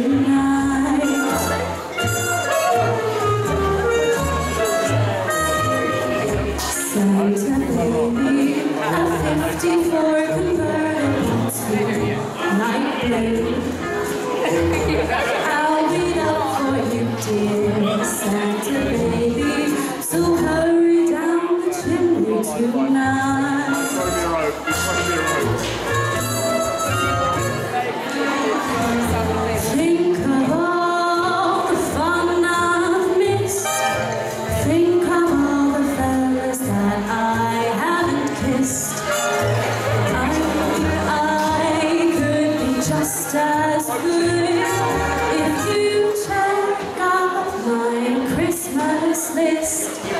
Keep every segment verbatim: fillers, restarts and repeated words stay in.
tonight. Santa baby, a fifty-four convertible to light blue. I'll wait up for you, dear Santa baby, so hurry down the chimney tonight. Think of all the fun I've missed. Think of all the fellas that I haven't kissed. I, I could be just as good if you check out my Christmas list.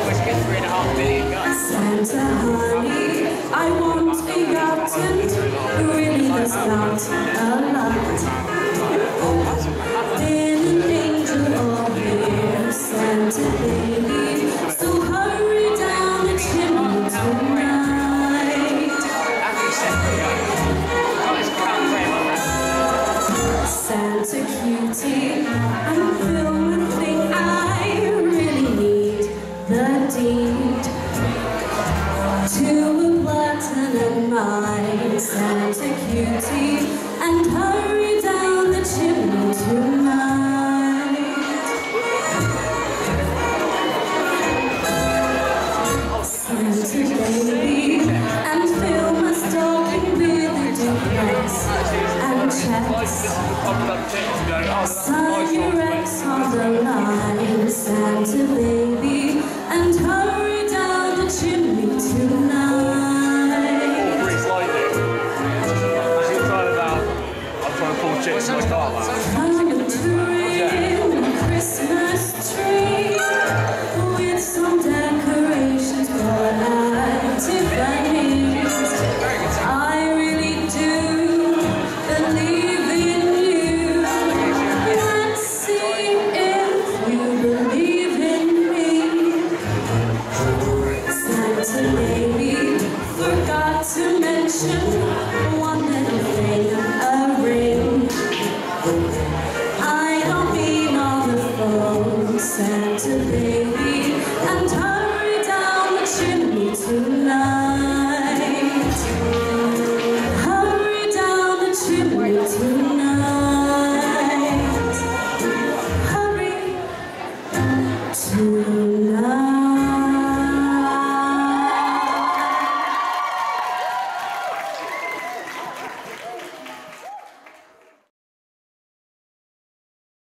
Santa honey, I won't be gotten, really there's not a lot. Been an angel all year, Santa baby, so hurry down the chimney tonight. Santa cutie, I'm filled with thing I really need the deed to a platinum mine, Santa cutie, and hurry down the chimney tonight. Santa baby, and fill my stocking with a duplex and checks. Sign your ex on the line, Santa baby, and hurry down the chimney tonight. I'm a dream, a Christmas tree with some decorations bought at Tiffany's. I really do believe in you. Let's see if you believe in me. Santa baby, forgot to mention one little thing, a ring. I don't mean all the phone, Santa baby, and hurry down the chimney tonight. Hurry down the chimney tonight. Hurry tonight.